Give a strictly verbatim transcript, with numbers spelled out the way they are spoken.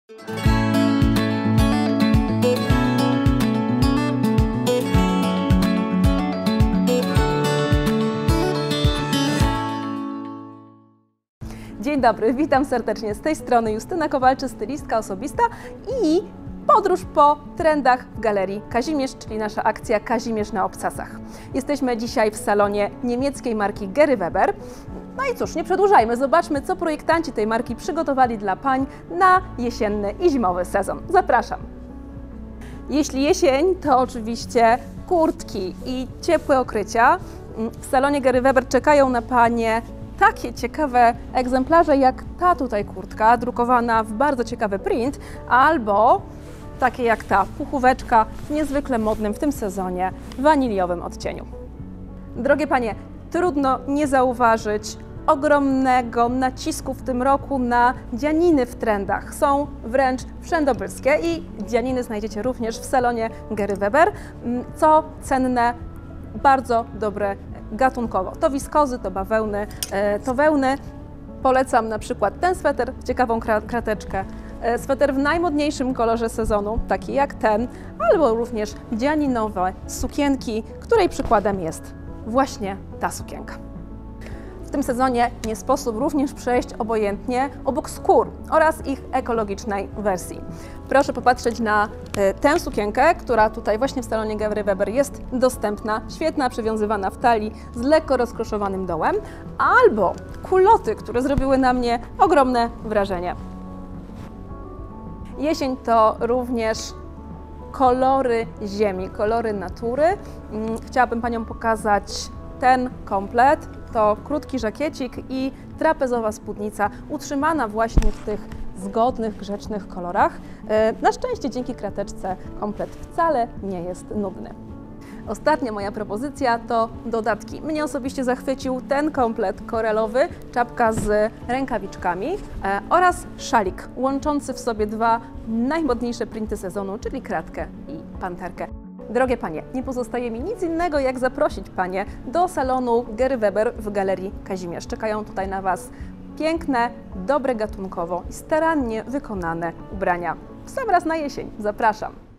Dzień dobry, witam serdecznie z tej strony Justyna Kowalczyk, stylistka osobista i podróż po trendach w Galerii Kazimierz, czyli nasza akcja Kazimierz na obcasach. Jesteśmy dzisiaj w salonie niemieckiej marki Gary Weber. No i cóż, nie przedłużajmy, zobaczmy, co projektanci tej marki przygotowali dla pań na jesienny i zimowy sezon. Zapraszam! Jeśli jesień, to oczywiście kurtki i ciepłe okrycia. W salonie Gary Weber czekają na panie takie ciekawe egzemplarze jak ta tutaj kurtka, drukowana w bardzo ciekawy print, albo takie jak ta puchóweczka w niezwykle modnym w tym sezonie waniliowym odcieniu. Drogie panie, trudno nie zauważyć ogromnego nacisku w tym roku na dzianiny w trendach. Są wręcz wszędobylskie i dzianiny znajdziecie również w salonie Gary Weber. Co cenne, bardzo dobre gatunkowo. To wiskozy, to bawełny, to wełny. Polecam na przykład ten sweter, ciekawą krateczkę, sweter w najmodniejszym kolorze sezonu, taki jak ten, albo również dzianinowe sukienki, której przykładem jest właśnie ta sukienka. W tym sezonie nie sposób również przejść obojętnie obok skór oraz ich ekologicznej wersji. Proszę popatrzeć na tę sukienkę, która tutaj właśnie w salonie Gary Weber jest dostępna, świetna, przywiązywana w talii z lekko rozkroszowanym dołem, albo kuloty, które zrobiły na mnie ogromne wrażenie. Jesień to również kolory ziemi, kolory natury. Chciałabym paniom pokazać ten komplet. To krótki żakiecik i trapezowa spódnica utrzymana właśnie w tych zgodnych, grzecznych kolorach. Na szczęście dzięki krateczce komplet wcale nie jest nudny. Ostatnia moja propozycja to dodatki. Mnie osobiście zachwycił ten komplet korelowy, czapka z rękawiczkami oraz szalik łączący w sobie dwa najmodniejsze printy sezonu, czyli kratkę i panterkę. Drogie panie, nie pozostaje mi nic innego, jak zaprosić panie do salonu Gary Weber w Galerii Kazimierz. Czekają tutaj na was piękne, dobre gatunkowo i starannie wykonane ubrania. W sam raz na jesień. Zapraszam!